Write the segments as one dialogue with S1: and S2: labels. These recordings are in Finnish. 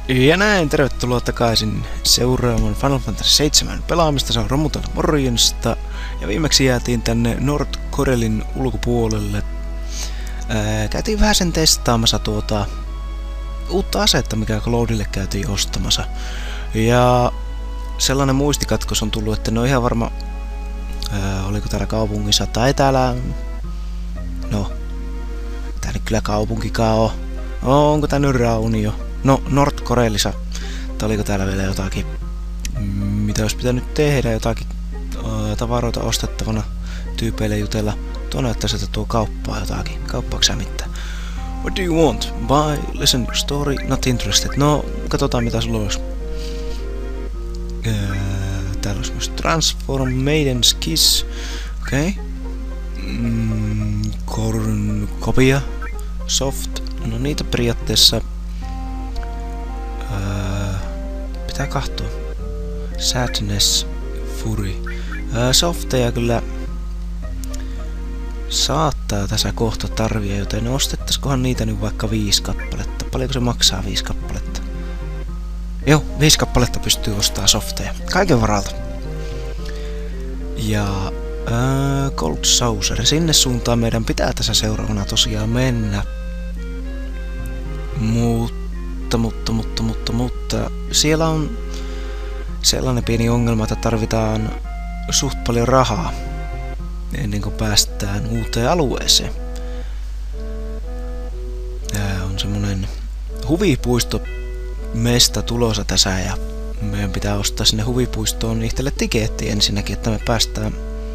S1: Ja näin, tervetuloa takaisin seuraamaan Final Fantasy 7 pelaamista. Se on Romutella morjensta. Ja viimeksi jäätiin tänne Nordkorelin ulkopuolelle. Käytiin vähän sen testaamassa uutta asetta, mikä Cloudille käytiin ostamassa. Ja sellainen muistikatkos on tullut, että ne on ihan varma, oliko täällä kaupungissa tai täällä... No, tää nyt kyllä kaupunkikaan on. Onko tää nyt Raunio? No, Nordkorelissa. Tai oliko täällä vielä jotakin, mitä olisi pitänyt tehdä, jotakin tavaroita ostettavana tyypeille jutella. Tuo näyttää sieltä tuo kauppaa jotakin. Kauppaaksä mitään? What do you want? Buy, listen your story, not interested. No, katsotaan mitä sulla olisi. Täällä olisi myös Transform, Maiden's Kiss. Okei. Kopia. Soft. No niitä periaatteessa... pitää kahtoa. Sadness, Fury. Softeja kyllä saattaa tässä kohta tarvia, joten ostettaisikohan niitä nyt vaikka 5 kappaletta. Paljonko se maksaa 5 kappaletta? Joo, 5 kappaletta pystyy ostamaan softeja. Kaiken varalta. Ja Cold Saucer. Sinne suuntaan meidän pitää tässä seuraavana tosiaan mennä. Mutta siellä on sellainen pieni ongelma, että tarvitaan suht paljon rahaa ennen kuin päästään uuteen alueeseen. Tää on semmonen huvipuisto mesta tulossa tässä ja meidän pitää ostaa sinne huvipuistoon itselle tikeetti ensinnäkin, että me päästään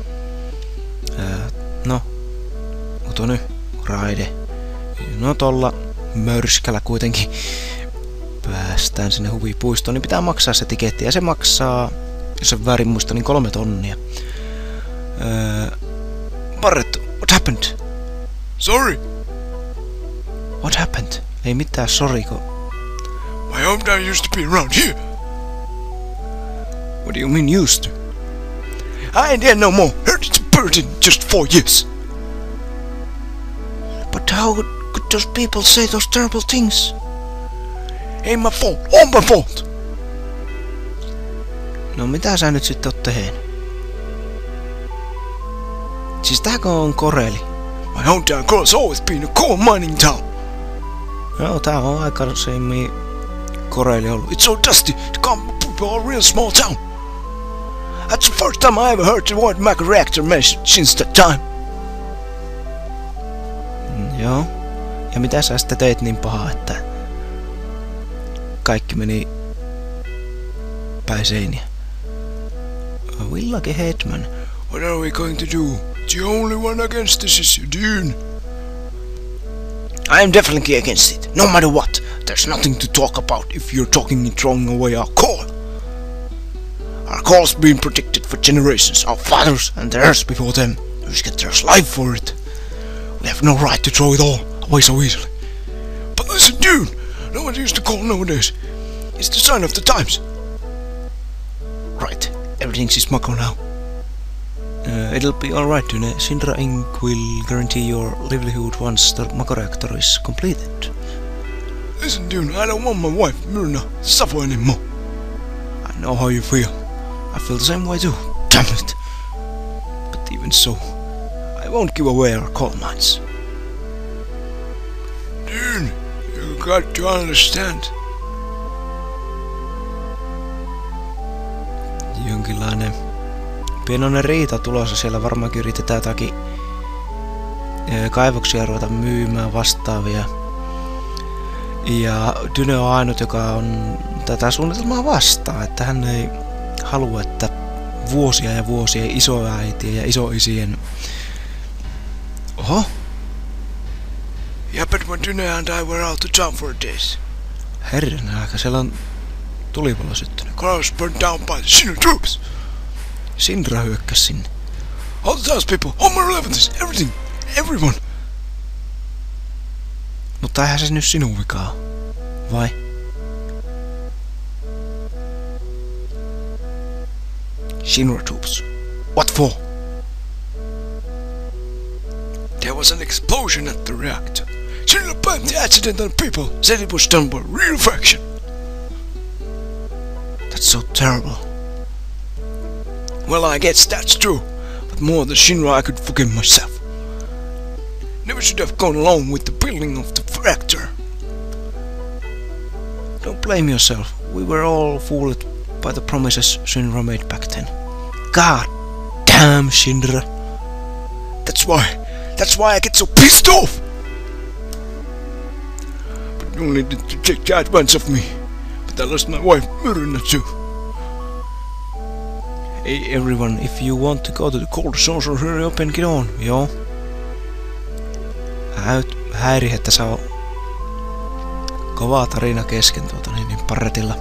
S1: oto nyt raide. No tolla mörskällä kuitenkin päästään sinne huvipuistoon, niin pitää maksaa se tiketti. Ja se maksaa, jos en väärin muista, niin 3 tonnia. Barret, what happened?
S2: Sorry.
S1: What happened? Ei mitään soriko.
S2: My hometown used to be around here.
S1: What do you mean used to?
S2: I ain't there no more. Heard it's burned in just 4 years.
S1: But how could those people say those terrible things?
S2: Ain't my fault. All my fault.
S1: No mitä sä nyt sitten oot tehnyt? Siis tääkö on Koreli?
S2: My hometown has always been a coal mining town.
S1: Joo, tää on aikaisemmin Koreli ollut.
S2: It's so dusty, the common people are a real small town. That's the first time I ever heard the word Mac reactor mentioned since that time.
S1: Joo. Ja mitä sä sitten teit niin pahaa, että kaikki meni päin seiniä? Village Headman.
S2: What are we going to do? The only one against this is Dune.
S1: I am definitely against it, no matter what.
S2: There's nothing to talk about if you're talking and throwing away our call. Our call's been protected for generations. Our fathers and theirs before them risked their life for it. We have no right to throw it all away so easily. But listen, Dune, no one used to call nowadays. It's the sign of the times.
S1: Right, everything's smuggled now. It'll be alright, Dune. Sindra Inc. will guarantee your livelihood once the Mako reactor is completed.
S2: Listen, Dune, I don't want my wife, Myrna, to suffer anymore.
S1: I know how you feel. I feel the same way too. Damn it. But even so, I won't give away our coal mines.
S2: Dune, you got to understand.
S1: Jonkinlainen pienoinen riita tulossa. Siellä varmaankin yritetään jotakin kaivoksia ruveta myymään vastaavia. Ja Dyne on ainut, joka on tätä suunnitelmaa vastaan, että hän ei halua, että vuosia ja vuosia isoäitien ja isoisien... Oho?
S2: Yeah, but when Dyne and I were out of town for days.
S1: Herran aika, siellä on tulipalo syttynyt.
S2: Car was burned down by the Shinra troops.
S1: Sindra hyökkäs sinne.
S2: All the townspeople, all my relatives, everything, everyone.
S1: Mutta eihän se nyt sinun vikaa, vai?
S2: Shinra troops. What for? There was an explosion at the reactor. Shinra blamed the accident on people, said it was done by real faction. so terrible. Well, I guess that's true, but more than Shinra I could forgive myself. Never should have gone along with the building of the reactor.
S1: Don't blame yourself. We were all fooled by the promises Shinra made back then. God damn Shinra.
S2: That's why I get so pissed off. But you only did to take advantage of me. But I lost my wife, Myrna, too.
S1: Hey everyone, if you want to go to the cold saucer, hurry up and get on, joo. Häiri, että saa kova tarina kesken niin Parretilla.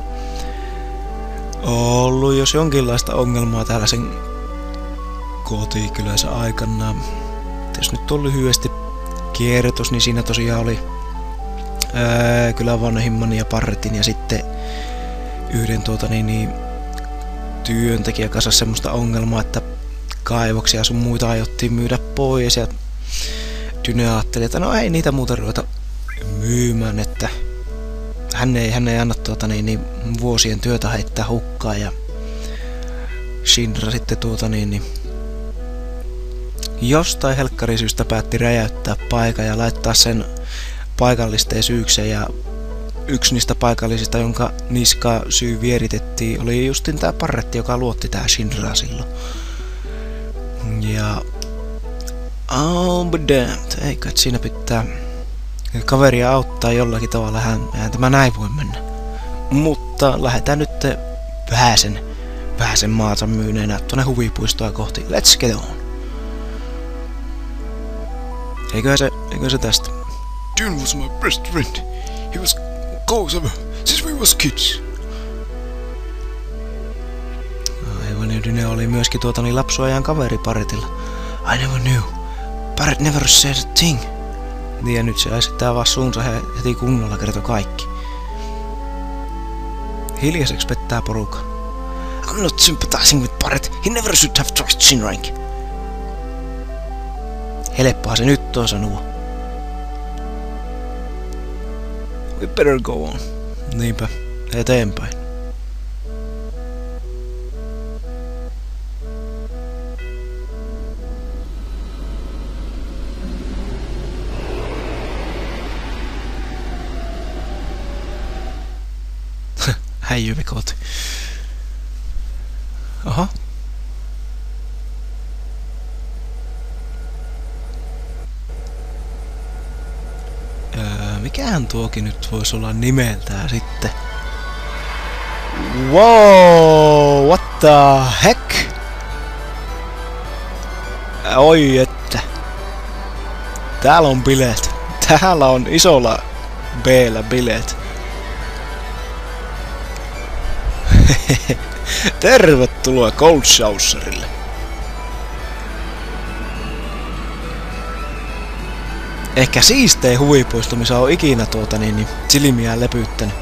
S1: Ollut jos jonkinlaista ongelmaa täällä sen kotikylänsä aikana. Jos nyt on lyhyesti kierrätys, niin siinä tosiaan oli kyllä vanhimman ja Parretin ja sitten yhden työntekijä kasassa semmoista ongelmaa, että kaivoksia sun muita aiottiin myydä pois ja Dyne ajatteli, että no ei niitä muuta ruveta myymään, että hän ei anna vuosien työtä heittää hukkaan ja Shinra sitten jostain helkkarisyystä päätti räjäyttää paikan ja laittaa sen paikallisten syykseen ja yksi niistä paikallisista, jonka niskaa syy vieritettiin, oli justin tää Parretti, joka luotti tää Shinraa silloin. Ja oh but damned, eikö et siinä pitää kaveria auttaa jollakin tavalla, eihän tämä näin voi mennä. Mutta lähdetään nyt vähäsen maata myyneenä tuonne huvipuistoa kohti. Let's get on. Eiköhän se tästä.
S2: Dune was my best friend. He was close ever since we was kids.
S1: Aivan, ja Dyne oli myöskin lapsuajan kaveri Parretilla. I never knew. Parret never said a thing. Niin ja nyt se esittää vaan suunsa heti kunnolla kertoi kaikki. Hiljaiseksi pettää porukka.
S2: I'm not sympathizing with Parret. He never should have trusted Shinrank.
S1: Helppoa se nyt on sanoa.
S2: We better go on.
S1: Niinpä, eteenpäin. Häijyvi koti. Aha. Mikähän tuokin nyt voisi olla nimeltään sitten? Wow, what the heck? Oi että. Täällä on bileet. Täällä on isolla B-llä bileet. Tervetuloa Cold Saucerille. Ehkä siistein huvipuisto, missä on ikinä silmiään lepyyttänyt.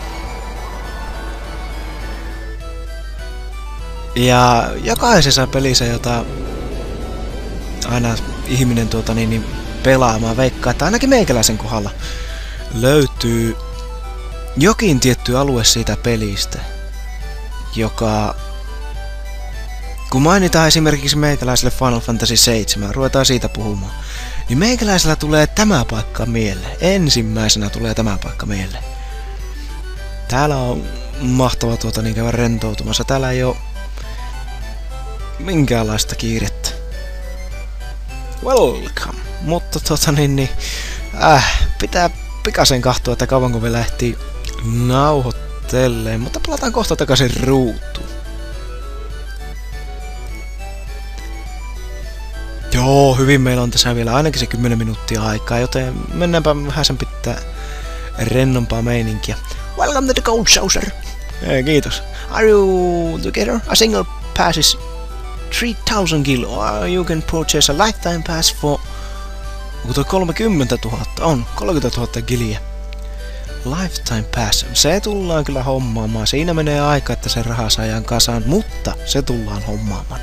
S1: Ja jokaisessa pelissä, jota aina ihminen pelaamaan veikkaa, että ainakin meikäläisen kohdalla löytyy jokin tietty alue siitä pelistä, joka kun mainitaan esimerkiksi meikäläiselle Final Fantasy 7, ruvetaan siitä puhumaan, niin meikäläisellä tulee tämä paikka mieleen. Ensimmäisenä tulee tämä paikka mieleen. Täällä on mahtava käydä rentoutumassa. Täällä ei oo minkäänlaista kiirettä. Welcome. Mutta pitää pikaisen kahtua, että kauanko vielä ehtii nauhoitteleen. Mutta palataan kohta takaisin ruutuun. Joo, hyvin meillä on tässä vielä ainakin se 10 minuuttia aikaa, joten mennäänpä vähän sen pitää rennompaa meininkiä.
S2: Welcome to the Cold Saucer.
S1: Kiitos.
S2: Are you together? A single pass is 3000 kilo. You can purchase a lifetime pass for...
S1: Onko toi 30 000? On, 30 000 giliä. Lifetime pass. Se tullaan kyllä hommaamaan. Siinä menee aika, että se raha saadaan kasaan, mutta se tullaan hommaamaan.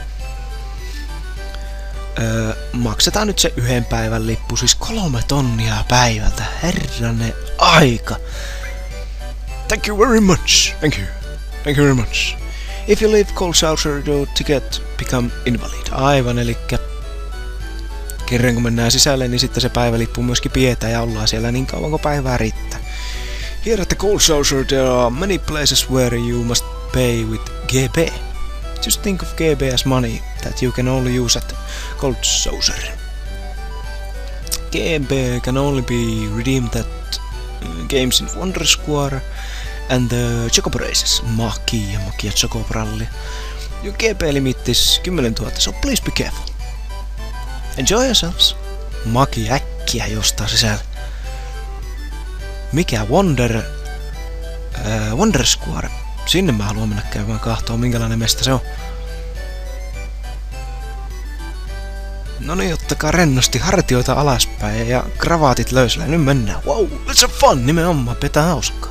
S1: Maksetaan nyt se yhden päivän lippu, siis 3 tonnia päivältä. Herranen aika.
S2: Thank you very much. Thank you. Thank you very much.
S1: If you leave Cold Saucer, your ticket become invalid. Aivan, elikkä kerran kun mennään sisälle, niin sitten se päivälippu myöskin pidetään ja ollaan siellä niin kauan kuin päivää riittää. Here at the Cold Saucer there are many places where you must pay with GB. Just think of GB as money that you can only use at Cold Saucer. GB can only be redeemed at games in Wonder Square and the Chocobo Races, Maki ja Maki ja Chocobo Rally. Your GB limit is 10 000, so please be careful. Enjoy yourselves. Maki äkkiä jostain sisällä. Mikä Wonder Square? Sinne mä haluan mennä käymään kahtoon, minkälainen mesta se on. No niin, ottakaa rennosti hartioita alaspäin ja kravaatit löysillä. Nyt mennään. Wow, let's have fun! Nimenomaan, pitää hauskaa.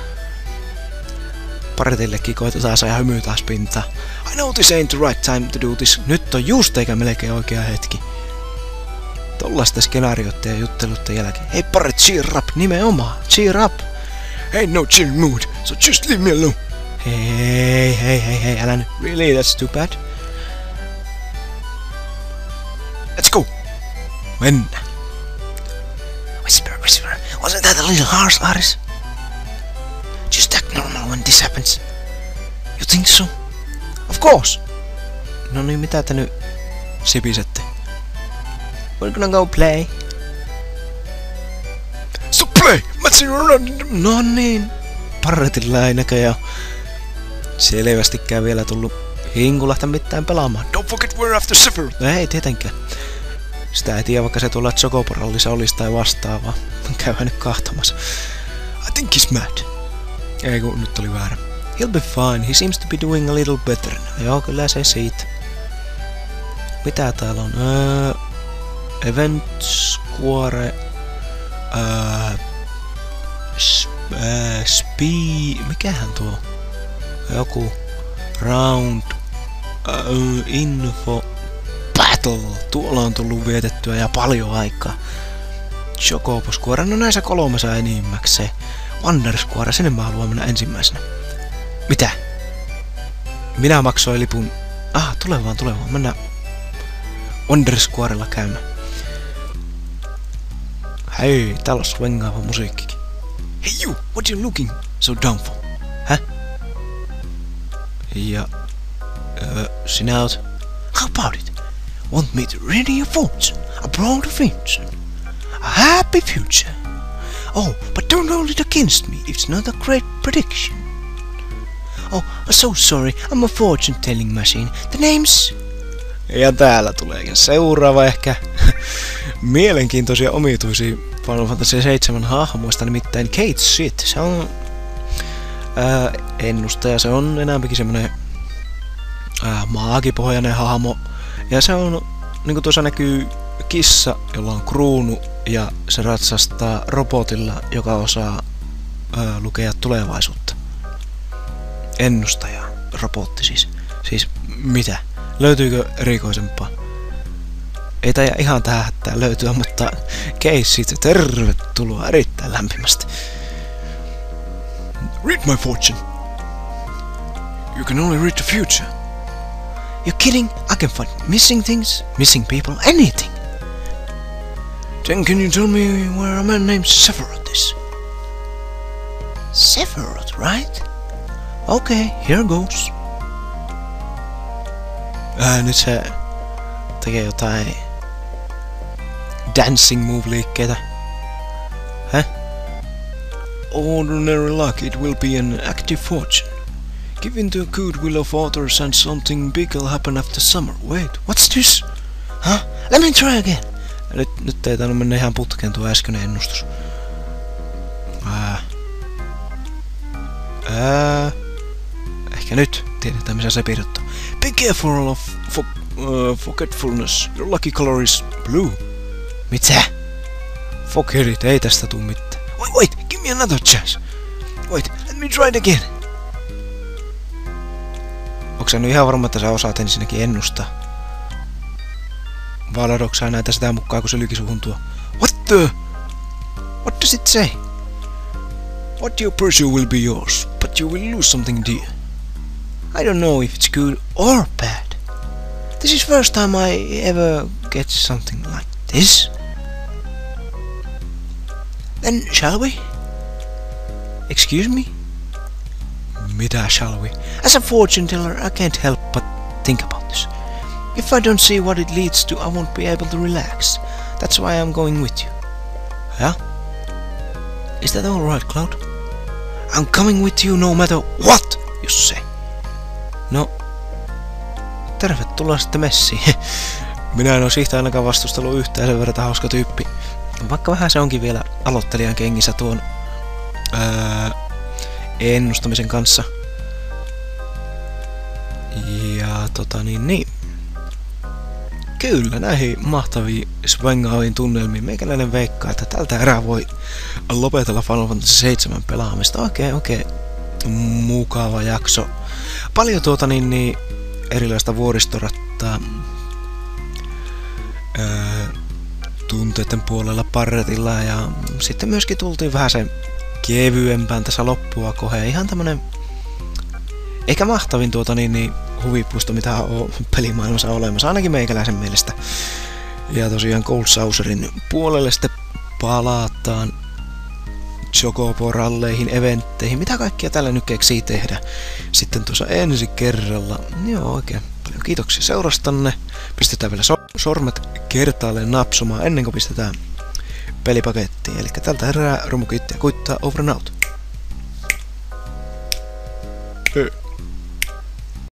S1: Paretillekin koitetaan saada hymy taas pintaan. I know this ain't the right time to do this. Nyt on just eikä melkein oikea hetki. Tollaisten skenaarioiden ja jutteluiden jälkeen. Hei paret, cheer up! Nimenomaan, cheer up!
S2: Ain't no chill mood, so just leave me alone.
S1: Hei, älä nyt. Really, that's too bad.
S2: Let's go.
S1: Mennään.
S2: Whisper. Wasn't that a little harsh, Aris? Just act normal when this happens. You think so?
S1: Of course. No niin, mitä te nyt sipisette? We're gonna go play.
S2: So play! Matching around.
S1: No niin. Parretilla ei näköjään selvästikään vielä tullut hinkulahta mitään pelaamaan.
S2: Don't forget we're after Sephiroth.
S1: No ei tietenkään. Sitä ei tiedä, vaikka se tuolla Chocobo-rallissa olisi tai vastaavaa. Käydään nyt kahtamassa.
S2: I think he's mad.
S1: Ei kun nyt oli väärä. He'll be fine. He seems to be doing a little better. Joo, kyllä se siitä. Mitä täällä on? Event Square. Mikähän tuo? Joku Round Info Battle. Tuolla on tullut vietettyä ja paljon aikaa. Chocobo Square. No näissä kolmessa enimmäkseen. Wonder Square, sinne mä haluan mennä ensimmäisenä. Mitä? Minä maksoin lipun. Tule vaan. Mennään Wonder Squarella käymään. Hei, täällä on swengaava musiikkikin.
S2: Hey you, what you looking so down for?
S1: Häh? Ja... sinä oot...
S2: How about it? Want me to ready your fortune? A broad fortune? A happy future? Oh, but don't hold it against me. It's not a great prediction. Oh, I'm so sorry. I'm a fortune-telling machine. The name's...
S1: Ja täällä tuleekin seuraava ehkä mielenkiintoisia omituisia Final Fantasy 7 hahmoista, nimittäin Kate Shit. Se on ennustaja, se on enemmänkin semmonen maagipohjainen hahmo. Ja se on, niinku tuossa näkyy kissa, jolla on kruunu ja se ratsastaa robotilla, joka osaa lukea tulevaisuutta. Ennustaja, robotti siis. Siis mitä? Löytyykö erikoisempaa? Ei taida ihan tähän hätään löytyä, mutta Keissit, tervetuloa erittäin lämpimästi.
S2: Read my fortune. You can only read the future.
S1: You're kidding? I can find missing things, missing people, anything.
S2: Then can you tell me where a man named Sephiroth is?
S1: Sephiroth, right? Okay, here goes. Nyt se tekee jotain dancing move-liikkeitä. Häh?
S2: Ordinary luck, it will be an active fortune. Given to a good will of authors and something big will happen after summer. Wait, what's this?
S1: Huh? Let me try again. Nyt ei tainnut mennä ihan putkeen tuo äskeinen ennustus. Ehkä nyt tiedetään missä se piirrettä.
S2: Be careful of forgetfulness. Your lucky color is blue.
S1: Mitä? Forget, ei tästä tuu mitään.
S2: Wait, give me another chance. Wait, let me try it again.
S1: Onko sä nyt ihan varma, että sä osaat ensinnäkin ennustaa? Vai ladotko sä näitä sitä mukaan, kun se lykisuhun tuo?
S2: What the?
S1: What does it say?
S2: What you pursue will be yours, but you will lose something dear.
S1: I don't know if it's good or bad. This is first time I ever get something like this. Then shall we? Excuse me? Mitä shall we? As a fortune teller, I can't help but think about this. If I don't see what it leads to, I won't be able to relax. That's why I'm going with you. Yeah? Is that alright, Cloud? I'm coming with you no matter what you say. No, tervetuloa sitten messiin. Minä en oo siitä ainakaan vastustellut yhtään, sen verran hauska tyyppi. Vaikka vähän se onkin vielä aloittelijan kengissä tuon ennustamisen kanssa. Ja niin. Kyllä, näihin mahtaviin swangaaviin tunnelmiin meikäläinen veikkaa, että tältä erää voi lopetella Final Fantasy 7 pelaamista. Oikein mukava jakso. Paljon erilaista vuoristorattaa. Tunteiden puolella parretilla ja sitten myöskin tultiin vähän sen kevyempään tässä loppua koheen. Ihan tämmönen ehkä mahtavin huvipuisto, mitä on pelimaailmassa olemassa, ainakin meikäläisen mielestä. Ja tosiaan Cold Saucerin puolelle sitten palataan Chocobo-ralleihin, eventteihin, mitä kaikkia tällä nyt keksii tehdä sitten tuossa ensi kerralla. Joo, oikein paljon kiitoksia seurastanne. Pistetään vielä sormet kertaalleen napsumaan ennen kuin pistetään pelipakettiin. Eli tältä erää Romu kiittää kuittaa over and out.